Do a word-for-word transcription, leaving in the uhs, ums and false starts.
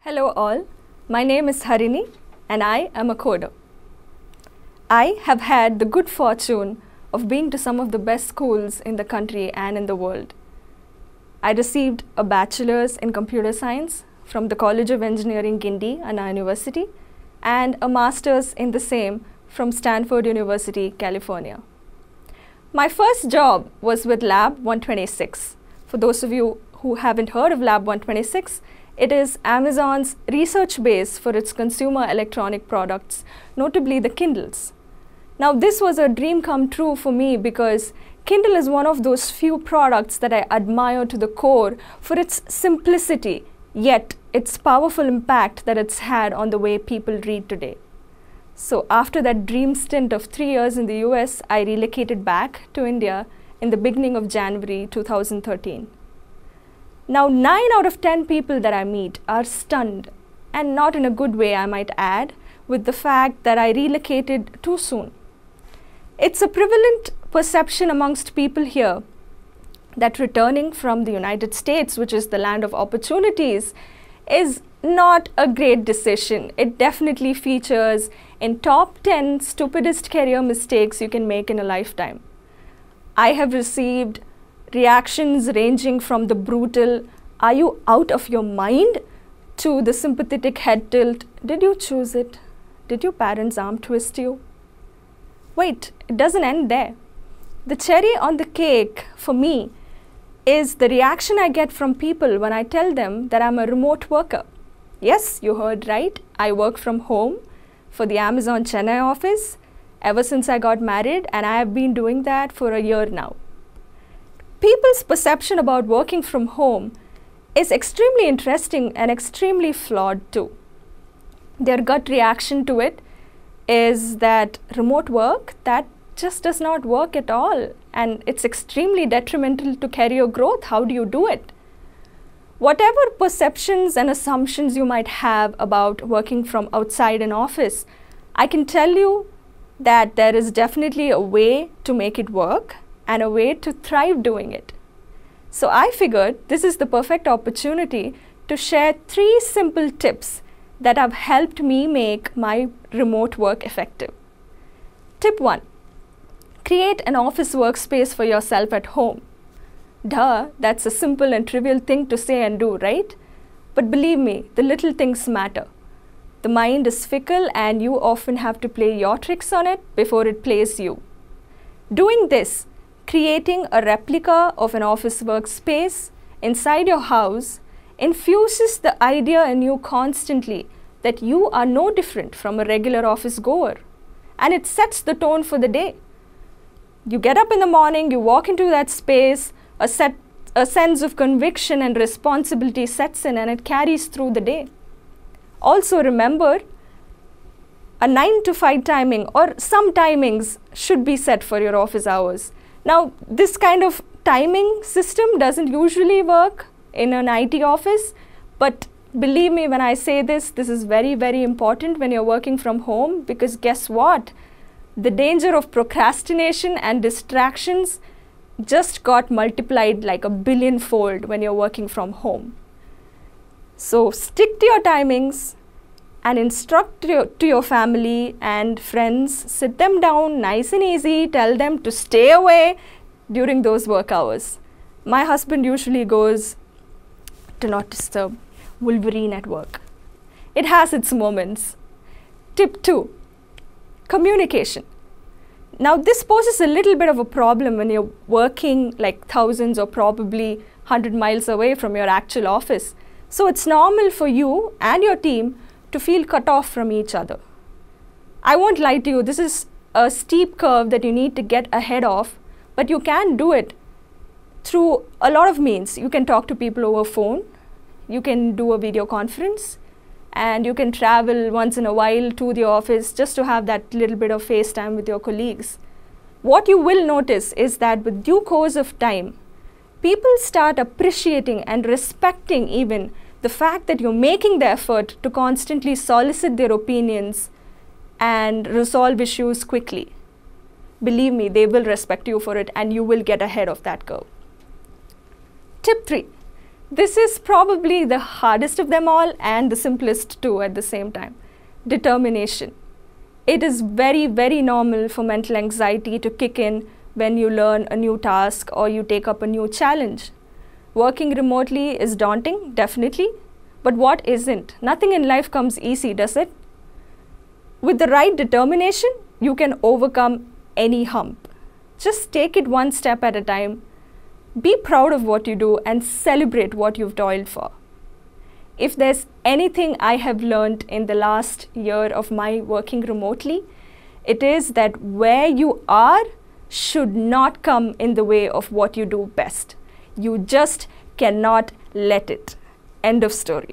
Hello all, my name is Hariny and I am a coder. I have had the good fortune of being to some of the best schools in the country and in the world. I received a bachelor's in computer science from the College of Engineering Guindy, Anna University, and a master's in the same from Stanford University, California. My first job was with Lab one twenty-six. For those of you who haven't heard of Lab one twenty-six, it is Amazon's research base for its consumer electronic products, notably the Kindles. Now, this was a dream come true for me because Kindle is one of those few products that I admire to the core for its simplicity, yet its powerful impact that it's had on the way people read today. So after that dream stint of three years in the U S, I relocated back to India in the beginning of January two thousand thirteen. Now, nine out of ten people that I meet are stunned, and not in a good way I might add, with the fact that I relocated too soon. It's a prevalent perception amongst people here that returning from the United States, which is the land of opportunities, is not a great decision. It definitely features in top ten stupidest career mistakes you can make in a lifetime. I have received reactions ranging from the brutal, "Are you out of your mind?" to the sympathetic head tilt, "Did you choose it? Did your parents arm twist you?" Wait, it doesn't end there. The cherry on the cake for me is the reaction I get from people when I tell them that I'm a remote worker. Yes, you heard right. I work from home for the Amazon Chennai office ever since I got married, and I have been doing that for a year now. People's perception about working from home is extremely interesting and extremely flawed too. Their gut reaction to it is that remote work, that just does not work at all, and it's extremely detrimental to career growth. How do you do it? Whatever perceptions and assumptions you might have about working from outside an office, I can tell you that there is definitely a way to make it work and a way to thrive doing it. So I figured this is the perfect opportunity to share three simple tips that have helped me make my remote work effective. Tip one, create an office workspace for yourself at home. Duh, that's a simple and trivial thing to say and do, right? But believe me, the little things matter. The mind is fickle and you often have to play your tricks on it before it plays you. Doing this, creating a replica of an office workspace inside your house, infuses the idea in you constantly that you are no different from a regular office goer, and it sets the tone for the day. You get up in the morning, you walk into that space, a, set, a sense of conviction and responsibility sets in, and it carries through the day. Also remember, a nine to five timing or some timings should be set for your office hours. Now, this kind of timing system doesn't usually work in an I T office, but believe me when I say this, this is very, very important when you're working from home, because guess what? The danger of procrastination and distractions just got multiplied like a billion fold when you're working from home. So stick to your timings and instruct to your, to your family and friends, sit them down nice and easy, tell them to stay away during those work hours. My husband usually goes, "Do not disturb, Wolverine at work." It has its moments. Tip two, communication. Now this poses a little bit of a problem when you're working like thousands or probably one hundred miles away from your actual office. So it's normal for you and your team to feel cut off from each other. I won't lie to you, this is a steep curve that you need to get ahead of, but you can do it through a lot of means. You can talk to people over phone, you can do a video conference, and you can travel once in a while to the office just to have that little bit of FaceTime with your colleagues. What you will notice is that with due course of time, people start appreciating and respecting even the fact that you're making the effort to constantly solicit their opinions and resolve issues quickly. Believe me, they will respect you for it and you will get ahead of that curve. Tip three, This is probably the hardest of them all and the simplest too at the same time. Determination. It is very, very normal for mental anxiety to kick in when you learn a new task or you take up a new challenge. Working remotely is daunting, definitely, but what isn't? Nothing in life comes easy, does it? With the right determination, you can overcome any hump. Just take it one step at a time. Be proud of what you do and celebrate what you've toiled for. If there's anything I have learned in the last year of my working remotely, it is that where you are should not come in the way of what you do best. You just cannot let it. End of story.